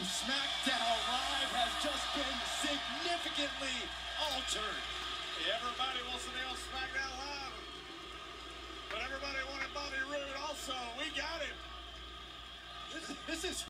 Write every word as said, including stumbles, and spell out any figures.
SmackDown Live has just been significantly altered. Everybody wants to be on SmackDown Live, but everybody wanted Bobby Roode also. We got him. This, this is